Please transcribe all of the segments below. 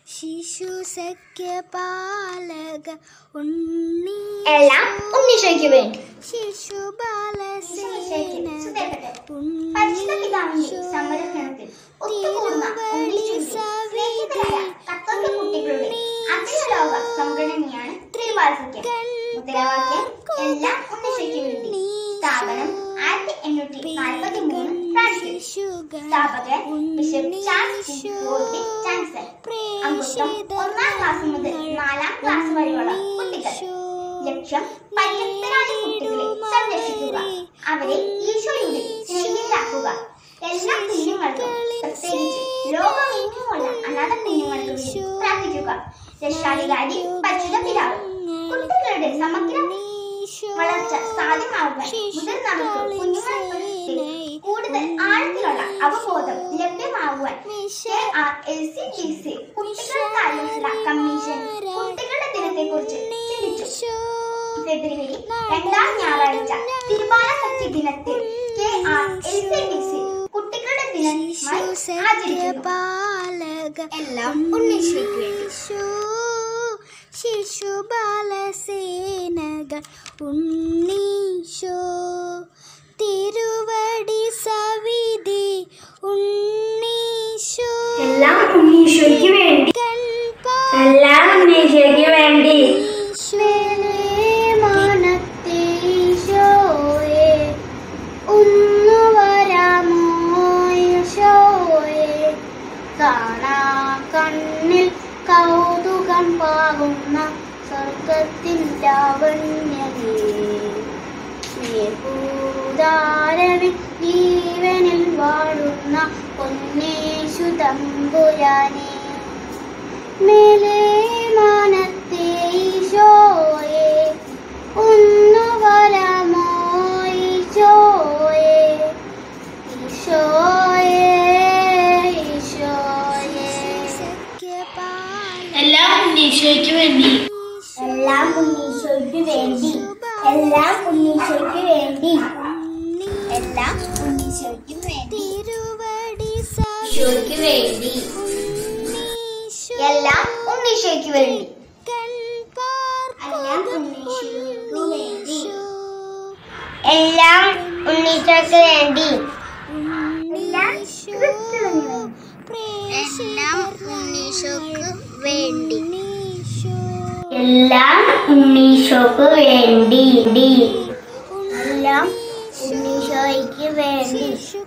ശിശു സഖ്യപാലക ഉണ്ണി എല്ലാം ഉണ്ണീശോയ്ക്ക് വേണ്ടി. ശിശു ബാലസേന പരിശുദ്ധ പിതാവിന്റെ സംരക്ഷണത്തിൽ ഒത്തുകൂടുന്ന കുട്ടികളുടെ അഖിലലോക സംഘടനയാണ് ത്രിവാത്സല്യം. മുദ്രാവാക്യം എല്ലാം ഉണ്ണീശോയ്ക്ക് വേണ്ടി. സ്ഥാപനം 1843 ഫ്രാൻസിൽ. സ്ഥാപകൻ ബിഷപ്പ് ചാൾസ് ചാൻസലർ. അംഗത്വം 1ാം ക്ലാസ് മുതൽ 4ാം ക്ലാസ് വരെയുള്ള കുട്ടികൾ. ലക്ഷ്യം പര്യാപ്തരായ കുട്ടികളെ സംരക്ഷിക്കുക, അവരെ ഈശോയുടെ സ്നേഹിതരാക്കുക. എല്ലാ കുഞ്ഞുങ്ങൾക്കും, പ്രത്യേകിച്ച് ലോകമെങ്ങുമുള്ള അനാഥ കുഞ്ഞുങ്ങൾക്ക് വേണ്ടി പ്രാർത്ഥിക്കുക. രക്ഷാധികാരി പരിശുദ്ധ പിതാവ്. കുട്ടികളുടെ സമഗ്ര വളർച്ച സാധ്യമാകുവാൻ മുതിർന്നവർക്ക് കുഞ്ഞുങ്ങളെ കൂടുതൽ ആഴത്തിലുള്ള അവബോധം ലഭ്യമാകുവാൻ KRLCDC കുട്ടികൾക്കായുള്ള കമ്മീഷൻ കുട്ടികളുടെ ദിനത്തെക്കുറിച്ച് ചിന്തിച്ചു. ഫെബ്രുവരി 2ാം ഞായറാഴ്ച തിരുവാല സത്യ ദിനത്തിൽ KRLCDC കുട്ടികളുടെ ദിനമായി ആചരിക്കുന്നു. എല്ലാം ഉണ്ണീശോയ്ക്ക് വേണ്ടി. ശിശു ബാലസേനകൾ ഉണ്ണീശോ തിരുവടി സവിധി ഉണ്ണീശോ. എല്ലാം ഉണ്ണീശോയ്ക്ക് വേണ്ടി. എല്ലാം ഉണ്ണീശോയ്ക്ക് വേണ്ടി. മാനത്തെ ഈശോയെ ഒന്നു വരാമോ ഈശോയെ, കാണാ കണ്ണിൽ കൗതുകം പാകുന്ന സ്വർഗത്തിൻ ലാവണ്യമേ, സ്നേഹൂദാരവിൽ ജീവനിൽ വാഴുന്ന പൊന്നേശു തമ്പുരാനെ, മേലേ മാനത്തെ ഈശോയെ ഒന്നു വരാമോ ഈശോയെ, ഈശോയെ ഈശോയെ. എല്ലാം ഉണ്ണീശോയ്ക്ക് വേണ്ടി. എല്ലാം ഉണ്ണീശോയ്ക്ക് വേണ്ടി. എല്ലാം ഉണ്ണീശോയ്ക്ക് വേണ്ടി. എല്ലാം ഉണ്ണീശോയ്ക്ക് വേണ്ടി. ഈശോയ്ക്ക് വേണ്ടി. എല്ലാം ഉണ്ണീശോയ്ക്ക് വേണ്ടി. എല്ലാം ഉണ്ണീശോയ്ക്ക് വേണ്ടി. എല്ലാം ഉണ്ണീശോയ്ക്ക് വേണ്ടി. എല്ലാം ഉണ്ണീശോയ്ക്ക് വേണ്ടി. എല്ലാം ഉണ്ണീശോയ്ക്ക് വേണ്ടി. എല്ലാം ഉണ്ണീശോയ്ക്ക് വേണ്ടി.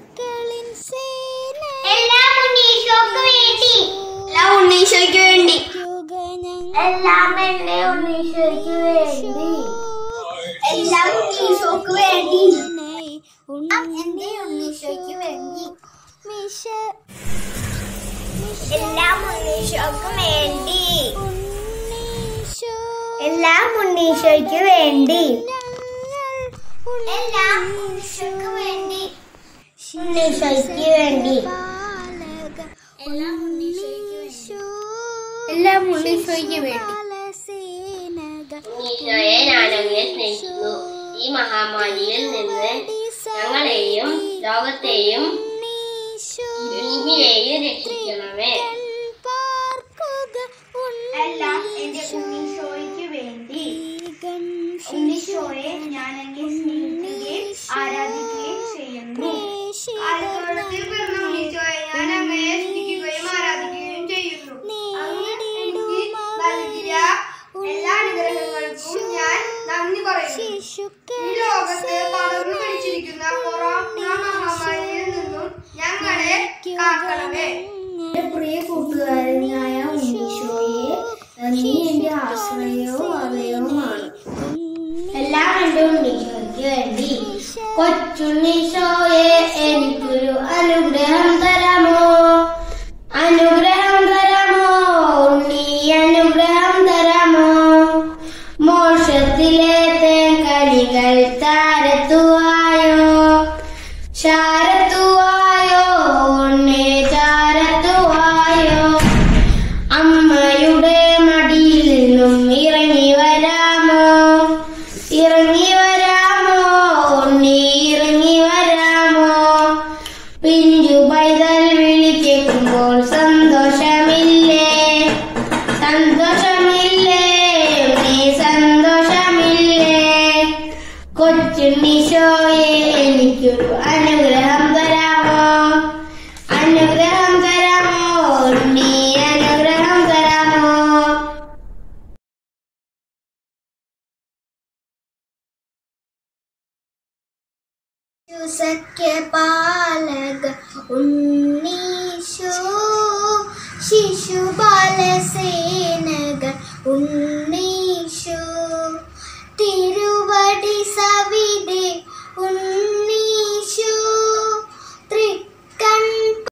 എല്ലാം ഉണ്ണീശോയ്ക്ക് വേണ്ടി. എല്ലാം ഉണ്ണീശോയ്ക്ക് വേണ്ടി. എല്ലാം എന്റെ ഉണ്ണീശോയ്ക്ക് വേണ്ടി. എല്ലാം ഉണ്ണീശോയ്ക്ക് വേണ്ടി. എന്റെ ഉണ്ണീശോയ്ക്ക് വേണ്ടി. എല്ലാം ഉണ്ണീശോയ്ക്ക് വേണ്ടി. എല്ലാം ഉണ്ണീശോയ്ക്ക് വേണ്ടി. എല്ലാം ഉണ്ണീശോയ്ക്ക് വേണ്ടി. ഉണ്ണീശോയ്ക്ക് വേണ്ടി. എല്ലാം ഉണ്ണീശോയ്ക്ക് വേണ്ടി. എല്ലാം ഉണ്ണീശോയ്ക്ക് വേണ്ടി. ഈശോയെ, ഞാൻ അങ്ങയെ സ്നേഹിക്കുന്നു. ഈ മഹാമാരിയിൽ നിന്ന് ഞങ്ങളെയും ലോകത്തെയും ഭൂമിയെയും രക്ഷിക്കണമേ. എല്ലാം എന്റെ ഉണ്ണീശോയ്ക്ക് വേണ്ടി. ഉണ്ണീശോയെ ഞാൻ അങ്ങയെ സ്നേഹിക്കുകയും ആരാധിക്കുകയും ചെയ്യുന്നു. ആയിരത്തിൽ പിറന്ന ഉണ്ണീശോയെ ഞാൻ അങ്ങയെ സ്നേഹിക്കുകയും ആരാധിക്കുകയും ചെയ്യുന്നു. അങ്ങ് എനിക്ക് നൽകിയ എല്ലാ അനുഗ്രഹങ്ങൾക്കും ഞാൻ നന്ദി പറയുന്നു. ഈ ലോകത്ത് പടർന്നു പിടിച്ചിരിക്കുന്ന കൊറോണ മഹാമാരിയിൽ നിന്നും ഞങ്ങളെ കാക്കണമേ. എന്റെ പ്രിയ കൂട്ടുകാരനായ ഉണ്ണീശോയെ, നീ എന്റെ ആശ്രയവും അഭയവുമാണ്. എല്ലാം എന്റെ ഉണ്ണീശോയ്ക്ക് വേണ്ടി. കൊച്ചുണ്ണീശോയെ, എനിക്കൊരു അനുഗ്രഹം തരാമോ? അനുഗ്രഹം തരാമോ? ഉണ്ണി അനുഗ്രഹം തരാമോ? മോക്ഷത്തിലെ തേങ്കനികൾ ചാരത്തുവായോ, ചാരത്തുവായോ, ഉണ്ണി ചാരത്തുവായോ. അനുഗ്രഹം തരാമോ അനുഗ്രഹം തരാമോ ഉണ്ണി അനുഗ്രഹം തരാമോ സഖ്യപാലക ഉണ്ണീശോ ശിശുബാലസേ